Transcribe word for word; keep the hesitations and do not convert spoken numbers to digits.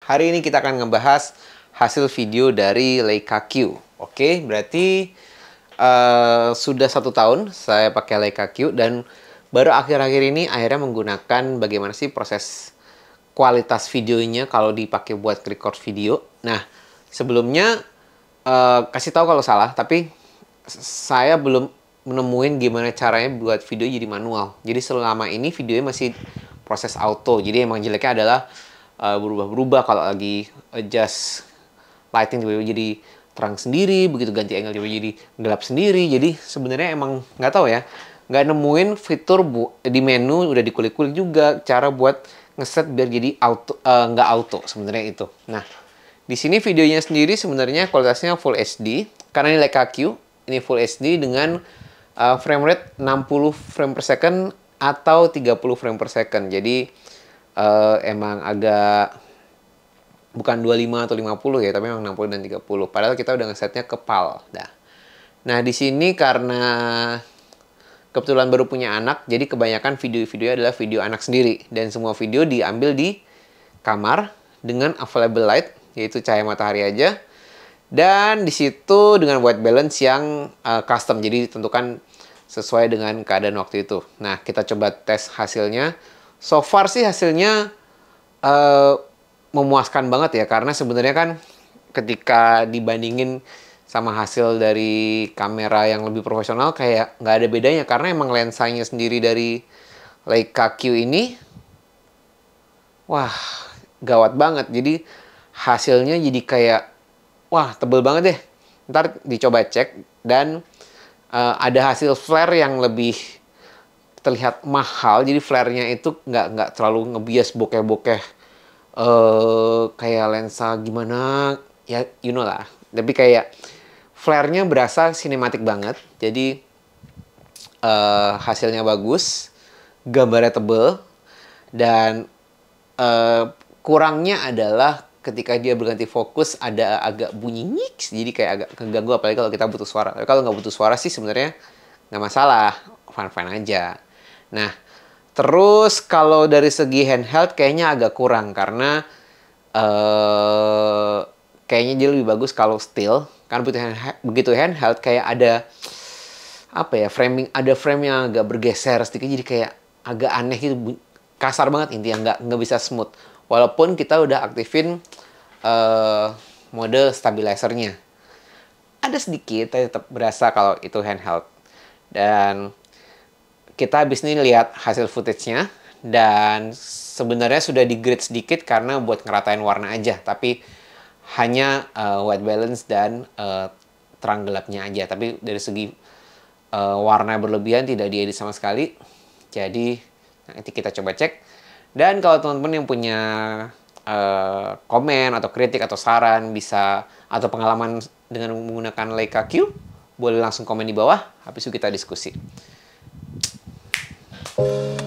Hari ini kita akan ngebahas hasil video dari Leica Q. Oke, berarti uh, sudah satu tahun saya pakai Leica Q dan baru akhir-akhir ini akhirnya menggunakan bagaimana sih proses kualitas videonya kalau dipakai buat record video. Nah, sebelumnya uh, kasih tahu kalau salah, tapi saya belum menemuin gimana caranya buat video jadi manual. Jadi selama ini videonya masih proses auto. Jadi emang jeleknya adalah berubah-berubah uh, kalau lagi adjust lighting tiba-tiba jadi terang sendiri, begitu ganti angle tiba-tiba jadi gelap sendiri. Jadi sebenarnya emang nggak tahu ya, nggak nemuin fitur bu di menu udah dikulik-kulik juga cara buat ngeset biar jadi auto uh, nggak auto sebenarnya itu. Nah, di sini videonya sendiri sebenarnya kualitasnya Full H D karena ini Leica Q, ini Full H D dengan uh, frame rate enam puluh frame per second atau tiga puluh frame per second. Jadi uh, emang agak bukan dua puluh lima atau lima puluh ya, tapi memang enam puluh dan tiga puluh. Padahal kita udah ngesetnya ke PAL. Nah, nah di sini karena kebetulan baru punya anak, jadi kebanyakan video-video adalah video anak sendiri. Dan semua video diambil di kamar dengan available light, yaitu cahaya matahari aja. Dan di situ dengan white balance yang uh, custom, jadi ditentukan sesuai dengan keadaan waktu itu. Nah, kita coba tes hasilnya. So far sih hasilnya uh, memuaskan banget ya, karena sebenarnya kan ketika dibandingin sama hasil dari kamera yang lebih profesional kayak nggak ada bedanya, karena emang lensanya sendiri dari Leica Q ini wah gawat banget. Jadi hasilnya jadi kayak wah tebel banget deh. Ntar dicoba cek dan uh, ada hasil flare yang lebih terlihat mahal. Jadi flare-nya itu nggak nggak terlalu ngebias bokeh-bokeh uh, kayak lensa gimana ya, you know lah. Tapi kayak flare-nya berasa sinematik banget. Jadi uh, hasilnya bagus, gambarnya tebel, dan uh, kurangnya adalah ketika dia berganti fokus ada agak bunyi nyiks, jadi kayak agak keganggu apalagi kalau kita butuh suara. Tapi kalau nggak butuh suara sih sebenarnya nggak masalah, fine-fine aja. Nah, terus kalau dari segi handheld kayaknya agak kurang karena uh, kayaknya dia lebih bagus kalau still. Karena begitu handheld, begitu handheld kayak ada apa ya, framing, ada frame yang agak bergeser sedikit, jadi kayak agak aneh gitu, kasar banget intinya, nggak nggak bisa smooth. Walaupun kita udah aktifin uh, mode stabilizernya, ada sedikit, tapi tetap berasa kalau itu handheld. Dan kita habis ini lihat hasil footage-nya, dan sebenarnya sudah di grade sedikit karena buat ngeratain warna aja, tapi hanya uh, white balance dan uh, terang gelapnya aja. Tapi dari segi uh, warna berlebihan tidak diedit sama sekali. Jadi nanti kita coba cek. Dan kalau teman-teman yang punya uh, komen atau kritik atau saran bisa, atau pengalaman dengan menggunakan Leica Q, boleh langsung komen di bawah, habis itu kita diskusi.